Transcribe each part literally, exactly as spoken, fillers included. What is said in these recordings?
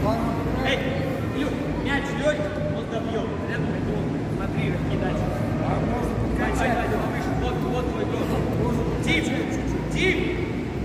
Эй, Илюх, мяч лёг, он добьет. Рядом это он. Смотри, раскидать. Качай, выше. Вот, вот твой брос. Тип, тип.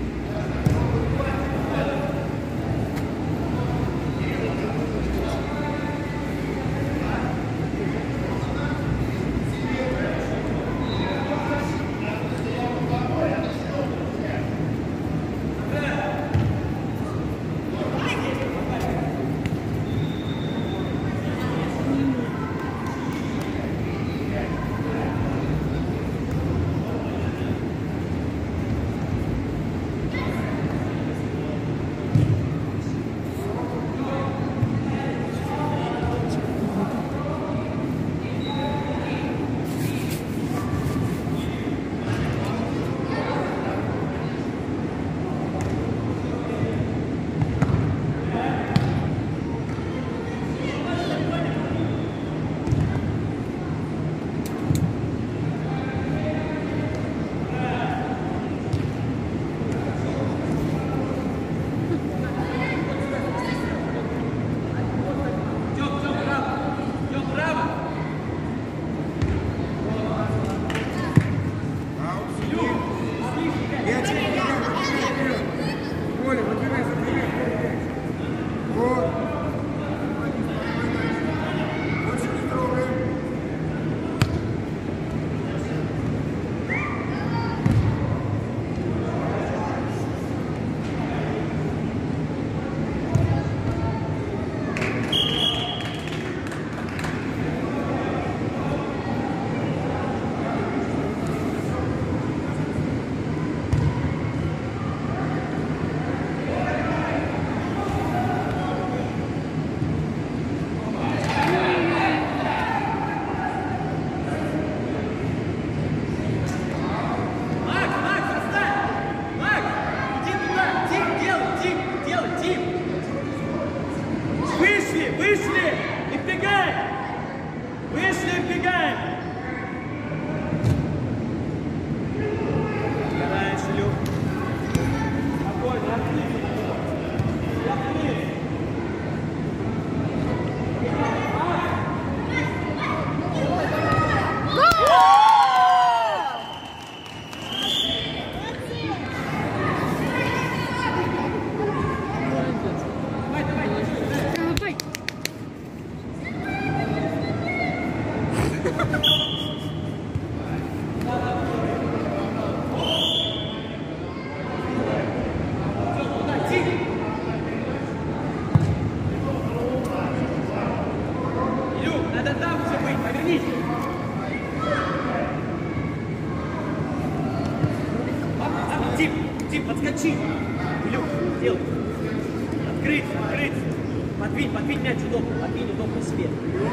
Тим, Тим, подскочи. Илюх, делай. Открыть, открыть. Подвинь, подвинь мяч удобно, подвинь удобно себе.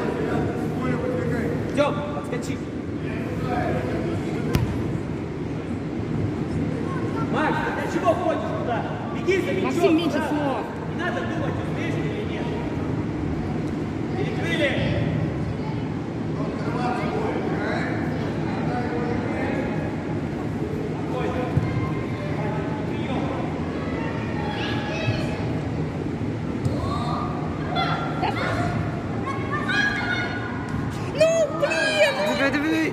Тём, подскочи. Макс, ты для чего ходишь туда? Беги за мячом. Максим, меньше слов. Не надо думать, успеешь ты или нет. Перекрыли. Давай, давай.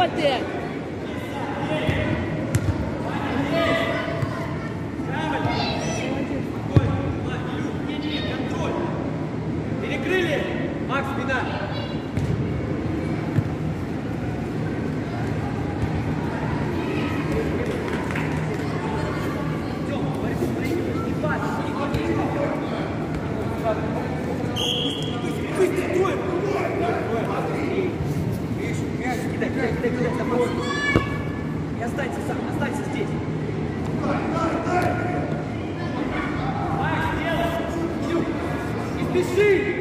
опять. Перекрыли! Макс, спина! Тёма, борьбу проигрываешь, не пас, не быстрее, быстрее, трое! Кидай, кидай, кидай, кидай, домой! И останься сам, останься здесь! Макс, делай! Илюх, не спеши!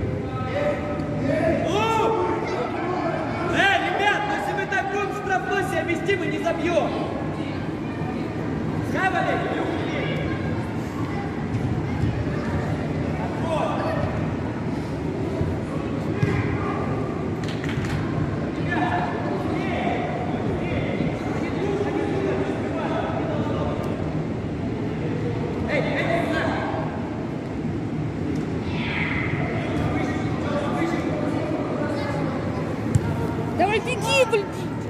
Вести мы не забьем! Схавали! Давай беги, блин!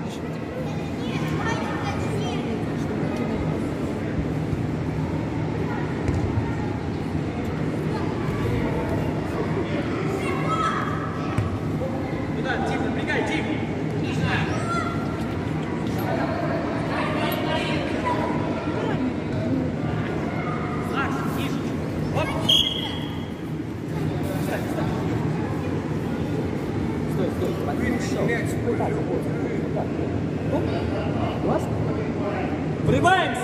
Врываемся!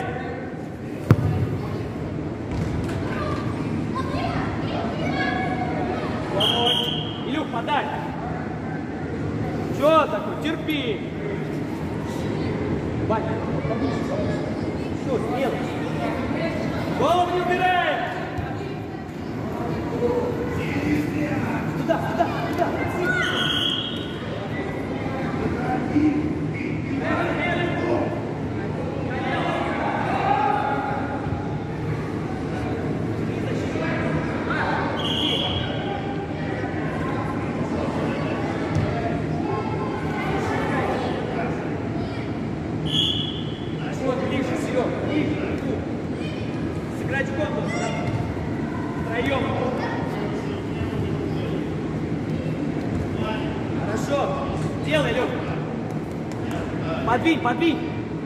Илюх, подай! Чё такое? Терпи! Ваня, что сделаешь? Голову не убираем! Туда, туда, туда! Сыграть комнату, втроем. Хорошо, делай, Лёх. Подвинь, подвинь.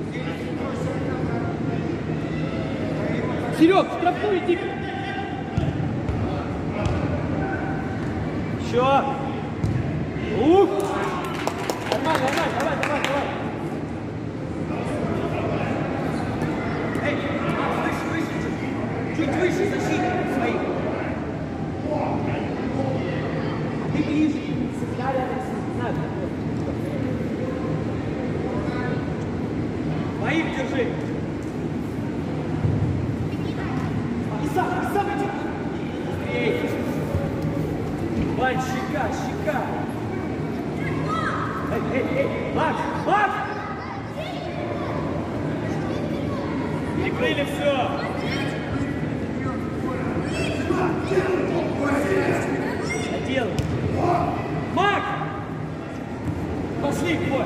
Серег, штрафную иди. Еще. Ух. Нормально, нормально, давай, давай, давай. Эй, выше, выше, чуть, чуть выше защитников своих. Ты ближе, всегда рядом с ним. Надо. Своих держи. И сам, и сам иди. Быстрее. Вань, щека, щека. Эй, эй, эй, Макс, Макс! Перекрыли все. Доделай. Макс! Пошли, бой.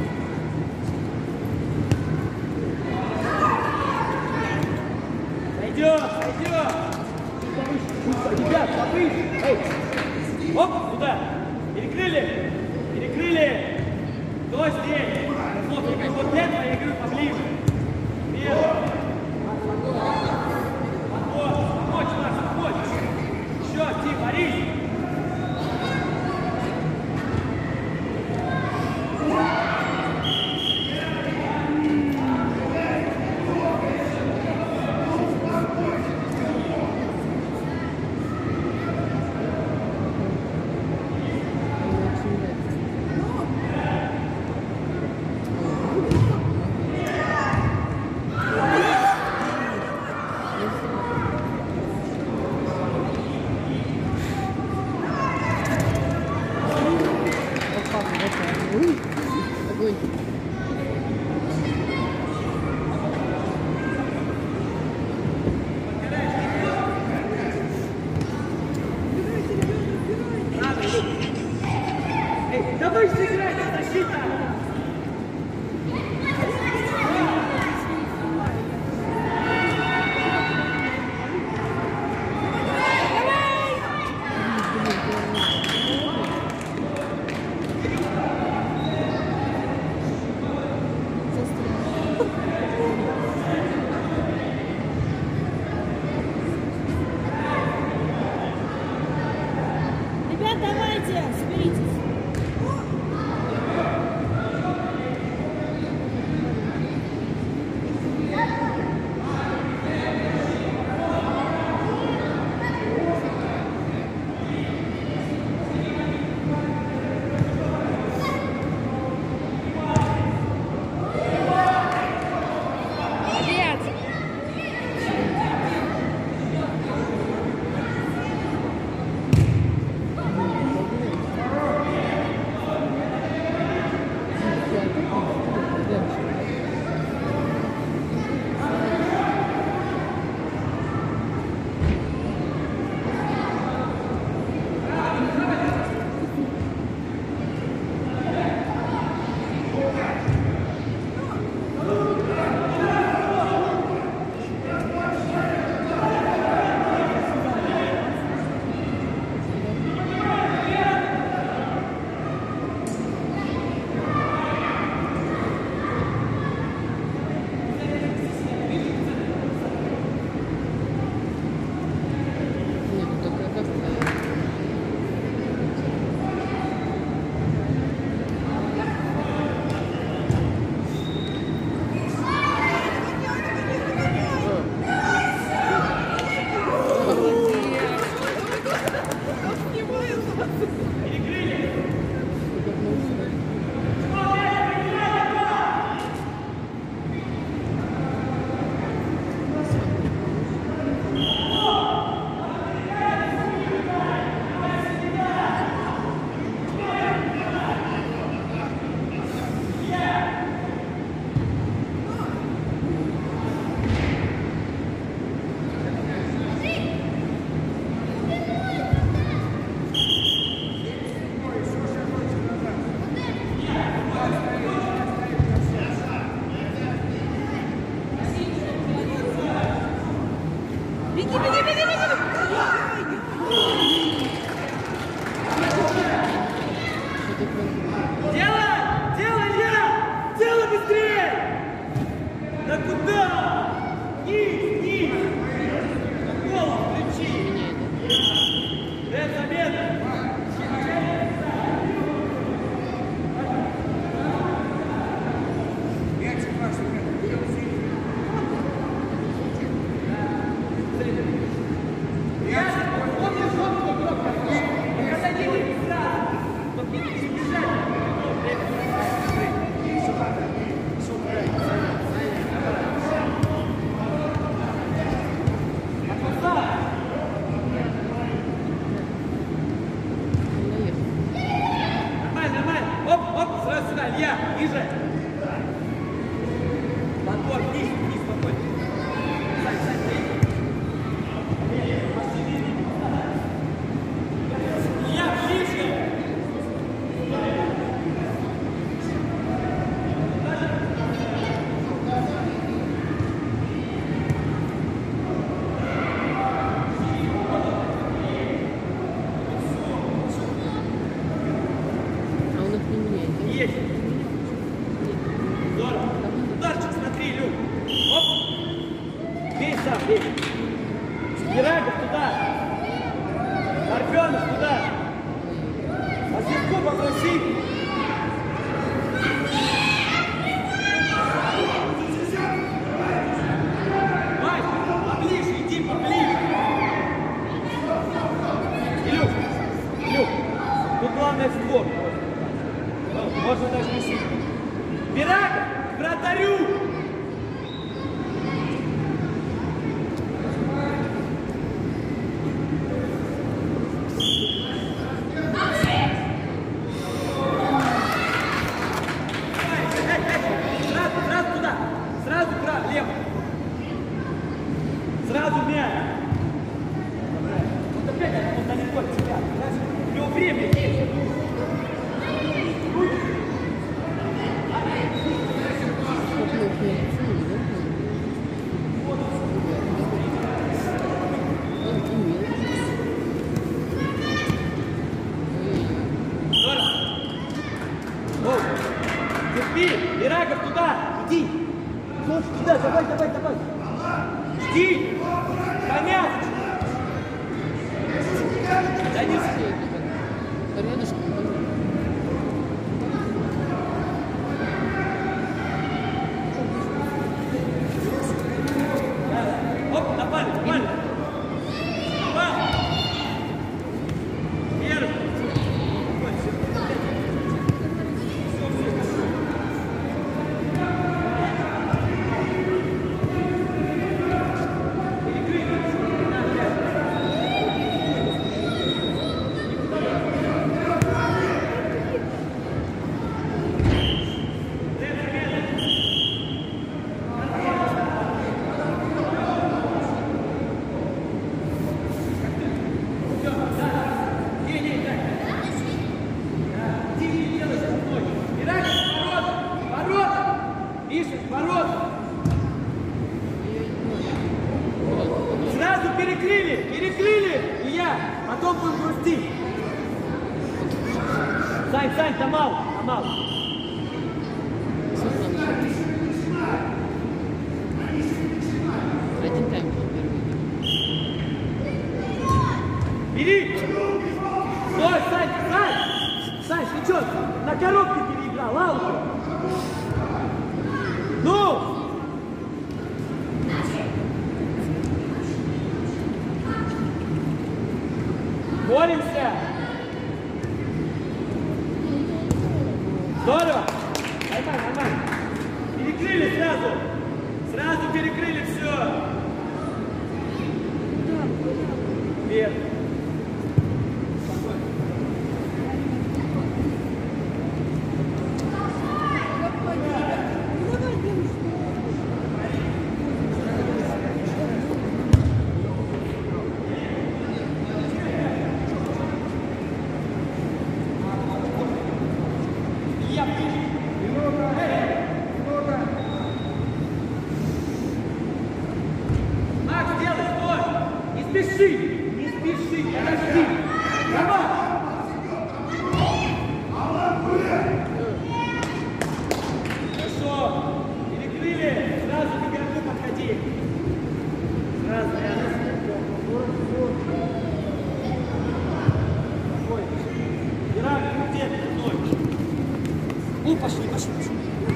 Пойдет, пойдет. Ребят, повыше. Эй. Оп, туда. Перекрыли. Перекрыли. Кто здесь? Смотри, вот это я говорю поближе. Вверх. Помочь, помочь, Макс, помочь. Еще, Тим, Борис. Огонь. Эй, давай сыграй, защита! попроси. Вась, поближе, иди поближе. Илюх, Илюх, тут главное створ. Можно даже не сильно. Пирага, к вратарю! Сразу, сразу туда! Сразу право, лево! Сразу мяч! Вот опять он далеко от тебя. У него время есть. Терпи! Ираков, туда! Иди! Слушай, туда, давай, давай, давай! Жди! Понятно! Да не стоит! Порядочно. Оп, напали, напали! Напали! Первый! Сразу перекрыли, перекрыли, Илья, потом будем грустить. Сань, Сань, там мало, там мало. Один тайм был первый. Бери! Стой, Сань, Сань! Сань, ты что, на коробке переиграл, аут? Ну! Боремся! Здорово! Нормально, нормально. Перекрыли сразу! Сразу перекрыли все! Вверх! Макс, делай, стой! Не спеши! Не спеши! Подожди! Давай! Хорошо! Перекрыли! Сразу к игроку подходи! Сразу рядом. Спокойно. Ирак, где ты? Стой! Ну, пошли, пошли, пошли.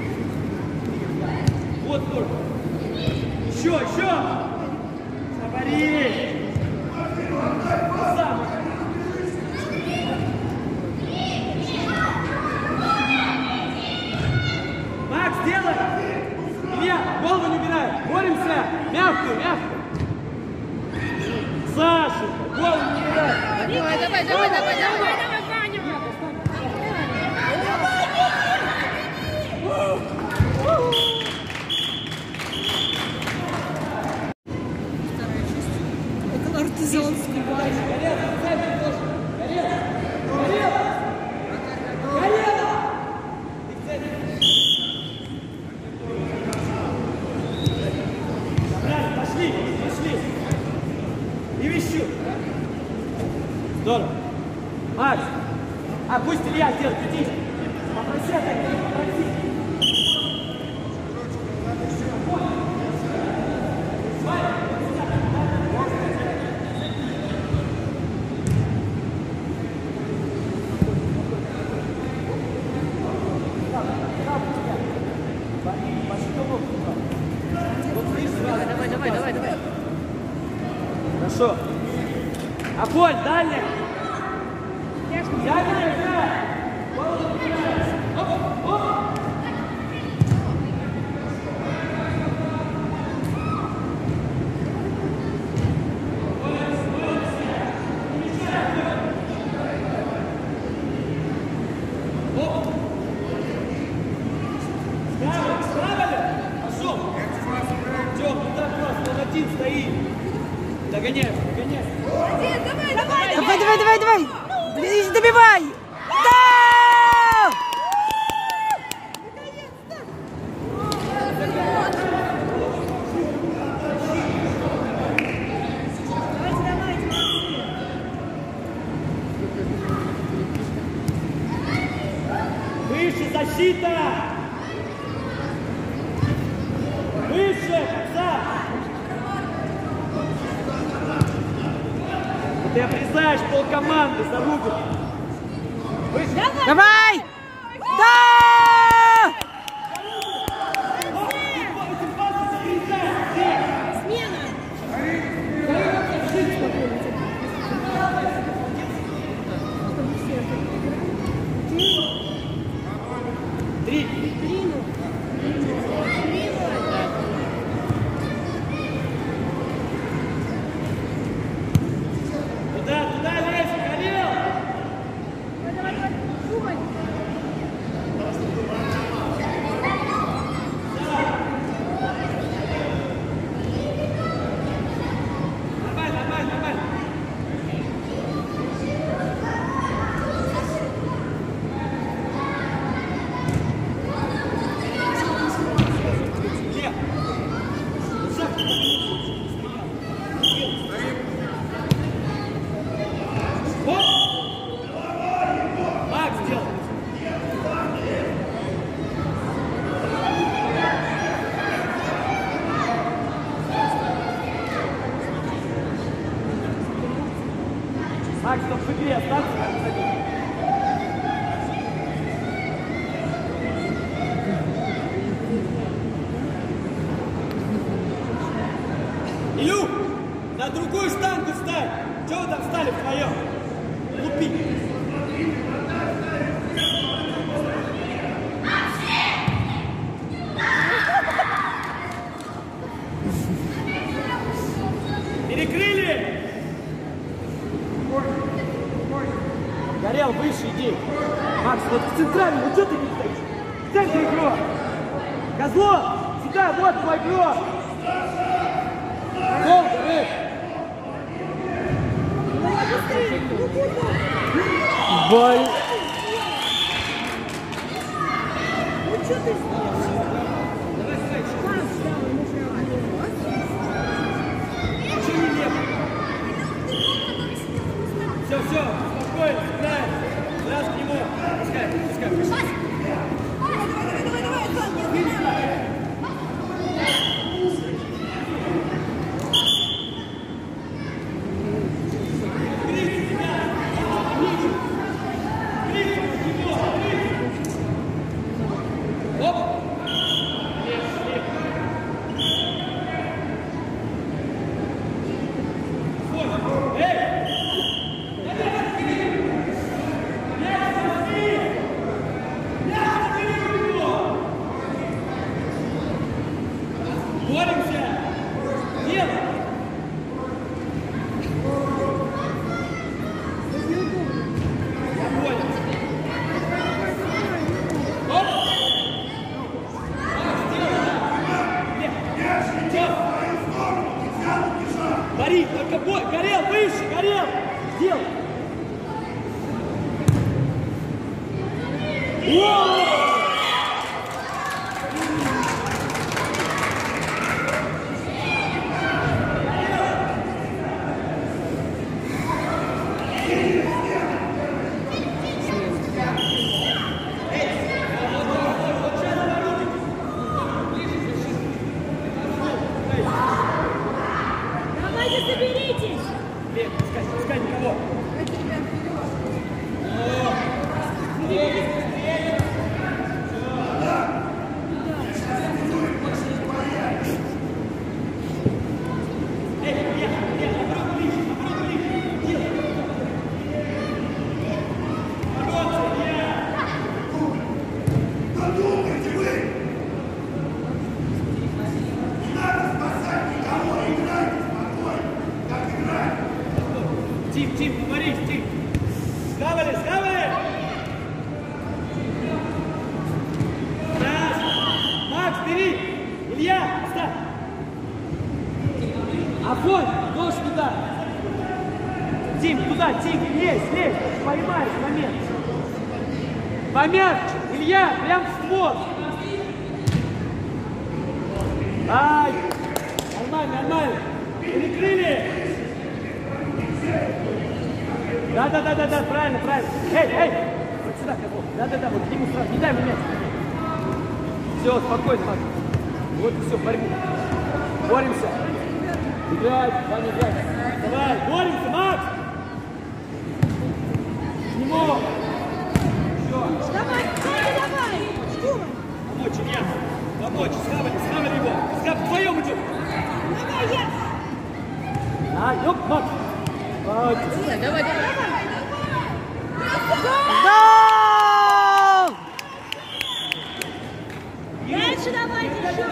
Вот только. Еще, еще! Забори! Сам! Макс, делай! Илья, голову не убирай! Боремся! Мягкую, мягкую! Саша, голову не убирай! Давай, давай, давай, давай, давай, давай, Ваня! Это артезианский бай. Пошли, пошли! И вещу! Здорово! Макс! А пусть Илья сделает, иди! Попроси отойти, попроси! Хорошо. Огонь, дальний. Дальний, играй. Оп, оп. Стоит. Догоняй, догоняй. Давай, давай, Давай, давай, давай, давай. Добивай. Да! Выше защита. Выше, пацан. Ты обрезаешь полкоманды за руку. Давай! Да! Три. Туда, туда лезь, Горел! Нормально, нормально, нормально. Лев. Макс, делай. Макс, там в игре останься. Илюх, на другую штангу встань. Чего вы там встали вдвоем? Лупи. Перекрыли! Горел, выше иди. Макс, вот в центральный, ну что ты не стоишь? В центре игрок. Козлов, сюда, вот твой игрок. Долго, Рык. Боль. Ну что ты сделал? Давай, давай, что? Как взял ему прямо? Ничего не лепо. Все, все, спокойно, играем. Раз к нему. Пускай, пускай, пускай. Давай, давай, давай, Оп! Боремся! Делай! Я понял. Оп! Макс, делай, да! Лев, Бори, только бой! Горел, выше, горел! Делай! Воу! Давайте соберитесь! Лев, пускай, пускай никого! О! Сюда, Тигр, лезь, лезь. Поймаешь момент. Помягче. Илья, прям в створ. Ай. Нормально, нормально. Перекрыли. Да, да, да, да, да, правильно, правильно. Эй, эй. Вот сюда, Козлов. Да, да, да, вот к нему сразу. Не дай ему мяч. Все, спокойно, Макс. Вот и все, борьбу. Боремся. Играй, Ваня, играй. Давай, боремся, Макс. К нему. Все. Давай, давай, давай. Шкура. Помочь, Илья. Помочь. Схавали, схавали его. Схав, вдвоем идем. Давай, я. А, ёп, Макс. Вот. Давай, давай, давай. Гол! Дальше давай, еще.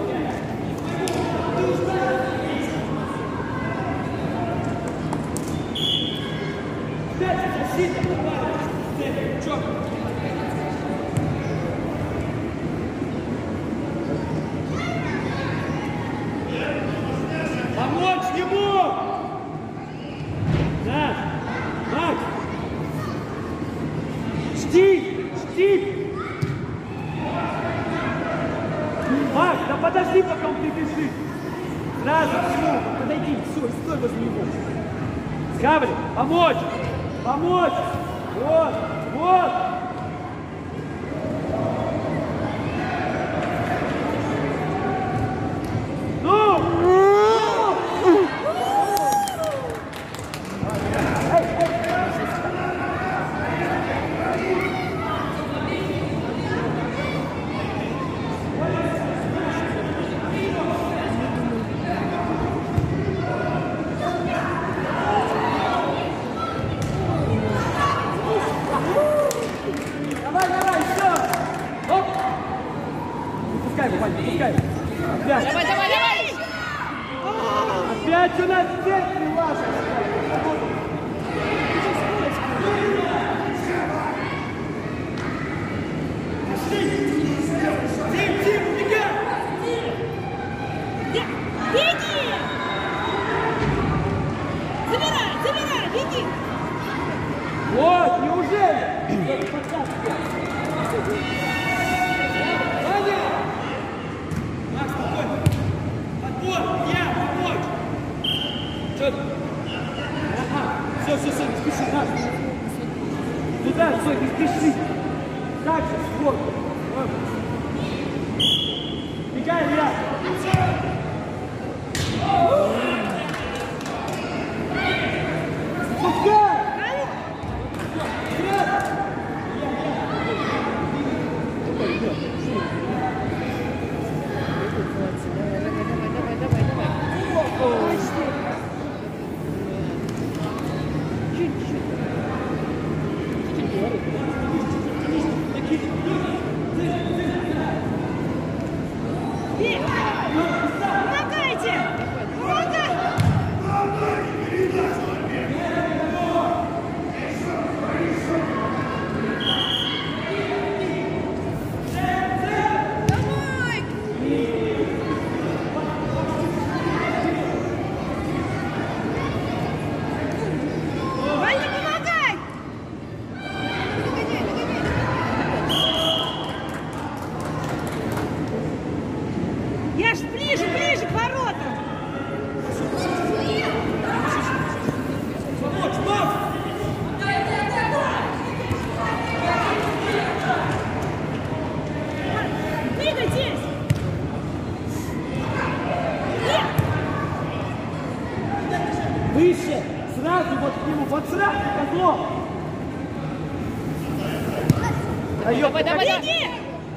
Помочь ему! Да! Макс! Жди! Жди! Макс, да подожди, пока он прибежит! Сразу всему, подойди, все, стой возле него! Скавли, помочь! Помочь! Вот! Вот! Ну! Давай, давай, все! Оп! Не пускай, Вань, не пускай! Опять! Давай, давай, давай. Опять у нас здесь не важно! Тим, Тим, убегай! Беги! Забирай, забирай, беги! Вот, неужели? Ваня! Макс, спокойно! Отбор! Я! Помочь! Что ты? Ага! Все, все, все, не спеши, наш! Туда, все, не спеши! Так же, сборку! Бегай, Илья! Пускай! Помогайте! Помогай! Давай! Ваня, помогай! Догоняй, догоняй! Я ж ближе, ближе к воротам! Помочь, Макс! Двигайтесь! Выше! Сразу вот к нему, вот сразу, Козлов! Давай, давай, беги!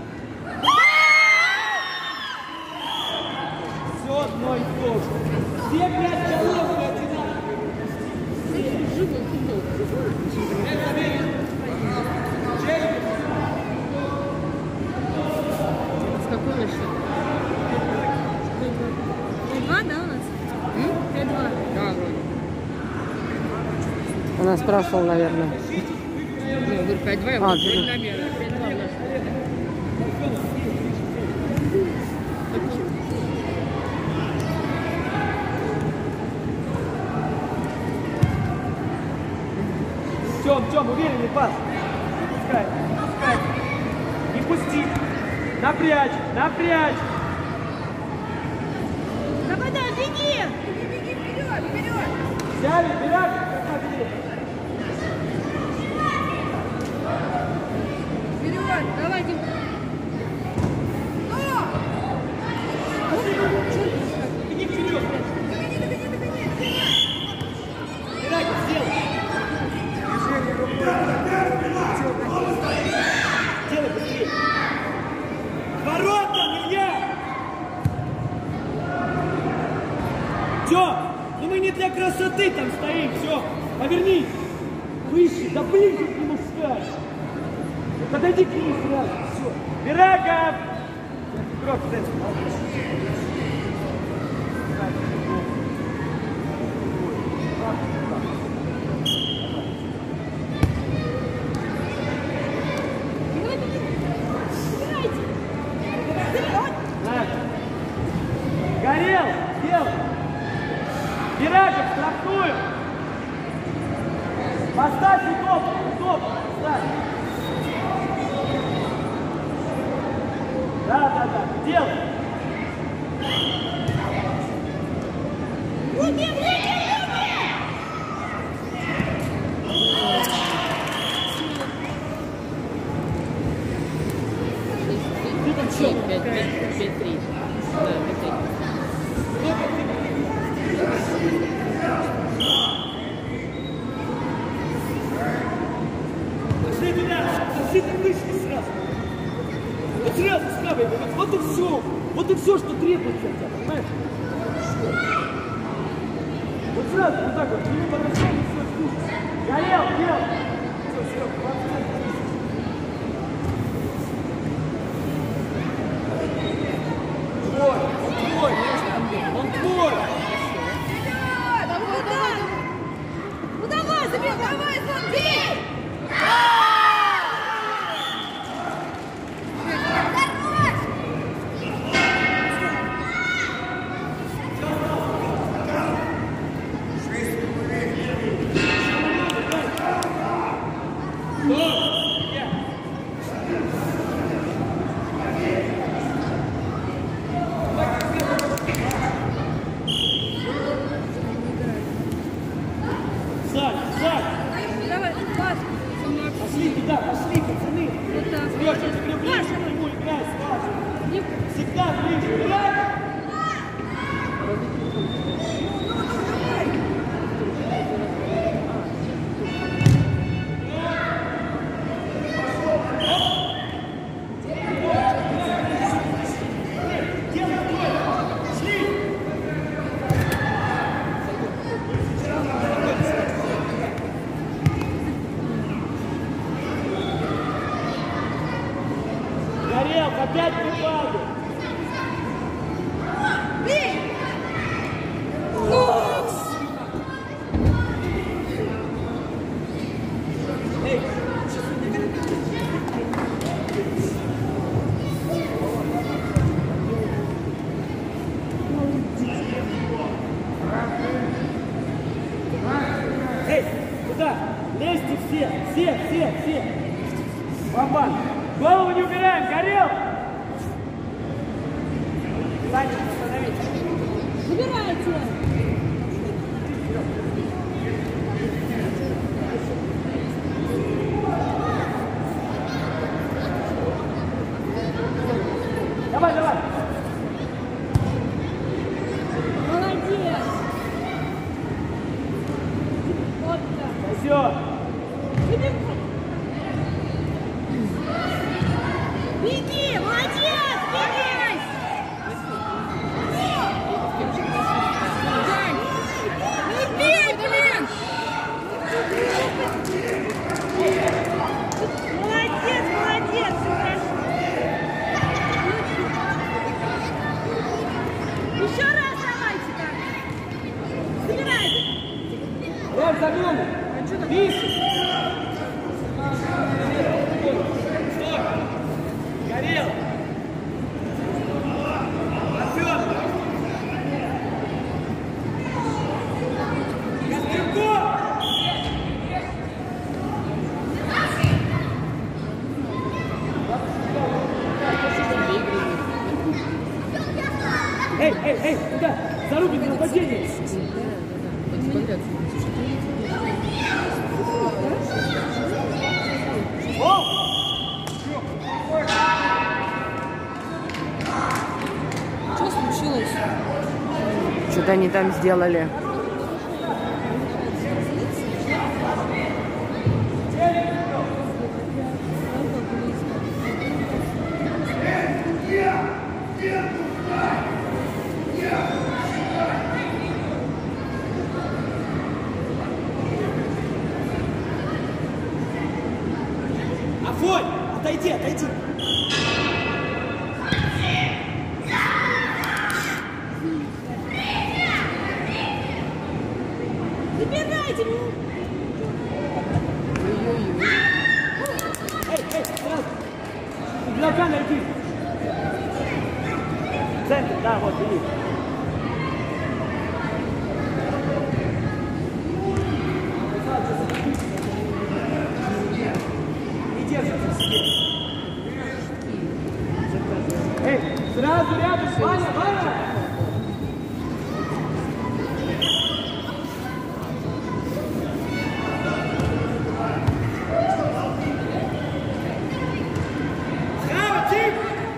Все одно и то же. Все пять голов и одинаковые. С какой насчет? Два, да, у нас? Пять-два. Да, вроде. Она спрашивала, наверное. Ну, говорю, пять-два, я А, говорю, ты- вроде намеренно. пять-два у нас. Тем, Тем, уверенный пас. Не пускай, не пускай. Не пусти. Напрячь, напрячь. Давай, давай, беги! Взяли, вперед. Вперед! Давай, Дим! Иди вперед. Ираков, сделай. Делай быстрее. Ворота, Илья! Все, ну мы не для красоты там стоим, все. Повернись. Выше, да ближе к нему встать. Подойди к нему сразу, все. Ираков! Игрок, Дэнс, молодец. Горел! Дел! Ираков, штрафную! Поставь удоб! Удоб! Поставь! Да, да, да! Делай! Пять, пять, пять, пять, три. Да, пять, три. Пошли туда! Пошли ты вышли сразу! Вот сразу скавай! Вот, вот и все! Вот и все, что требуется от тебя, понимаешь? Вот сразу вот так вот, к нему подошел и все, слушай. Горел, дел! Все, все, хватай. Твой, он твой, он твой! Ну давай, забей, давай, забей! Сзади, сзади! Давай, Паш! Пошли туда, пошли, пацаны! Вот так. Сережа, тебе ближе к нему играй, Саша! Всегда ближе, играй! Горел, опять не падай! Эй, Эй, куда? Лезьте все, все, все, все! Баба, голову не убираем, горел! Саня, остановись. Убирайте! Давай, давай! Молодец! Вот так! Все! Беги! Молодец! Беги! Ну бей! Эй, эй, эй, туда! Зарубин, нападение! Что случилось? Что-то они там сделали. Афонь! Отойди, отойди! Забирайте! Эй, эй, сразу! Игрока найди! Центр, да, вот, бери. Не держится в себе. Эй, сразу рядом, Ваня, Ваня! Браво, Тим!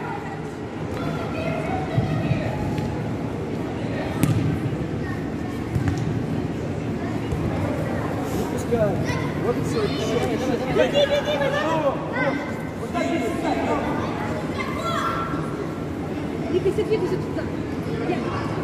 Не пускай. Вот и все. Беги, беги, беги! Двигайся, двигайся туда. Я.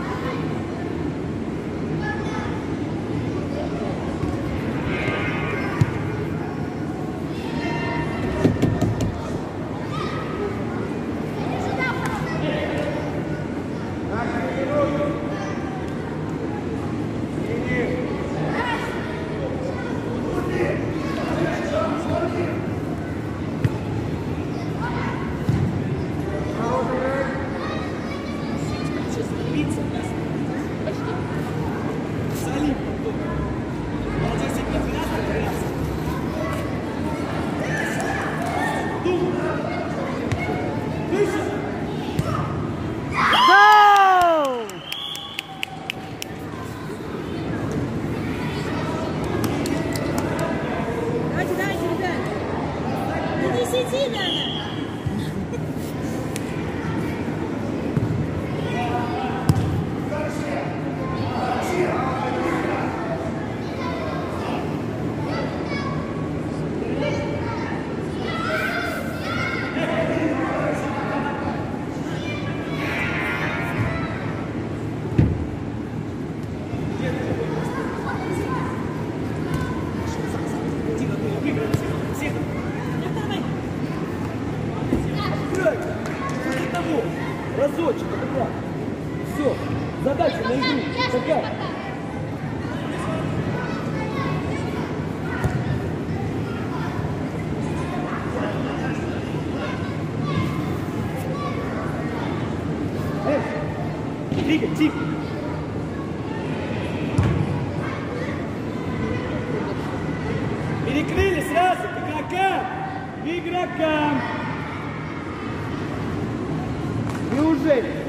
Салим, молодец, я первый раз потерялся. Дум! Выше! Гоу! Давайте, давайте, ребят. До десяти надо. Разочек, это так. Все, задача на игру. Какая? Эй, двигай, тихо. Перекрыли сразу к игрокам. К игрокам. Неужели?